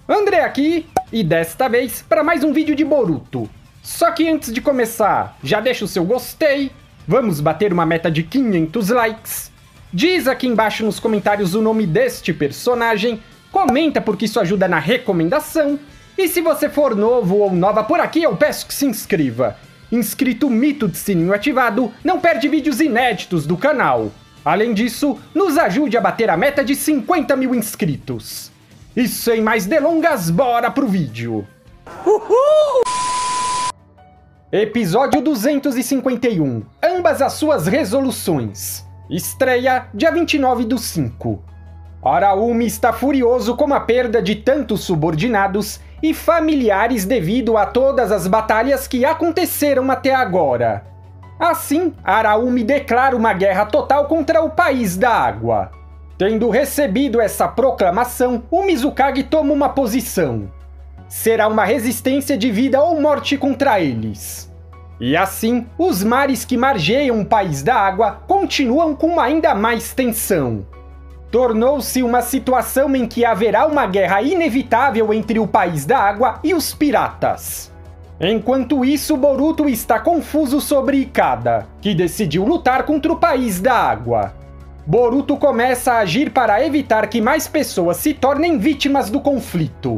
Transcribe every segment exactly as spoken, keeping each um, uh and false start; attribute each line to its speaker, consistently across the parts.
Speaker 1: André aqui, e desta vez para mais um vídeo de Boruto. Só que antes de começar, já deixa o seu gostei, vamos bater uma meta de quinhentos likes. Diz aqui embaixo nos comentários o nome deste personagem, comenta porque isso ajuda na recomendação, e se você for novo ou nova por aqui, eu peço que se inscreva. Inscrito mito de sininho ativado, não perde vídeos inéditos do canal. Além disso, nos ajude a bater a meta de cinquenta mil inscritos. E sem mais delongas, bora pro vídeo! Uhul! Episódio duzentos e cinquenta e um. Ambas as suas resoluções. Estreia dia vinte e nove do cinco. Araumi está furioso com a perda de tantos subordinados e familiares devido a todas as batalhas que aconteceram até agora. Assim, Araumi declara uma guerra total contra o País da Água. Tendo recebido essa proclamação, o Mizukage toma uma posição. Será uma resistência de vida ou morte contra eles. E assim, os mares que margeiam o País da Água continuam com ainda mais tensão. Tornou-se uma situação em que haverá uma guerra inevitável entre o País da Água e os piratas. Enquanto isso, Boruto está confuso sobre Ikada, que decidiu lutar contra o País da Água. Boruto começa a agir para evitar que mais pessoas se tornem vítimas do conflito.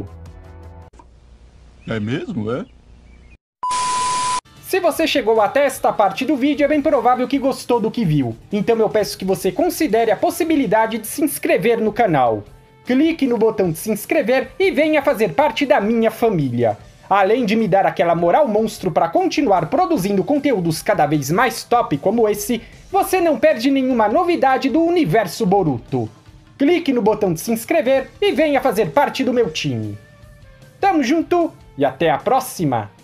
Speaker 2: É mesmo, é?
Speaker 1: Se você chegou até esta parte do vídeo, é bem provável que gostou do que viu. Então eu peço que você considere a possibilidade de se inscrever no canal. Clique no botão de se inscrever e venha fazer parte da minha família. Além de me dar aquela moral monstro para continuar produzindo conteúdos cada vez mais top como esse, você não perde nenhuma novidade do universo Boruto. Clique no botão de se inscrever e venha fazer parte do meu time. Tamo junto e até a próxima!